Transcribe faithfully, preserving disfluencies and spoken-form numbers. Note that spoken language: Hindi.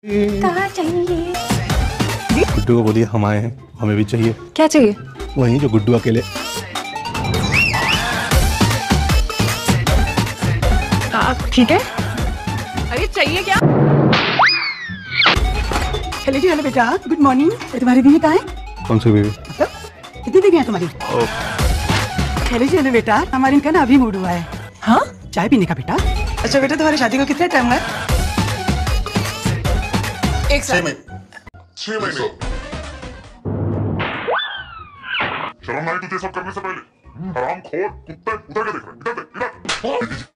कहाँ चाहिए? गुड्डू को बोलिए हम आए हैं, हमें भी चाहिए। क्या चाहिए? वही जो गुड्डू अकेले। ठीक है। अरे चाहिए क्या? हेलो जी, हेलो बेटा, गुड मॉर्निंग। तुम्हारी बीवी कहाँ है? कौन सी बीवी? मतलब कितनी बीवी है तुम्हारी? हेलो जी, हेलो बेटा, हमारे इनका ना अभी मूड हुआ है। हाँ, चाय पीने का बेटा। अच्छा बेटा, तुम्हारी शादी को कितना टाइम है? एक साल। छह महीने। शर्म नहीं तुझे सब करने से पहले? हरामखोर कुत्ते, उधर क्या देख रहे हैं? इधर देख, इधर।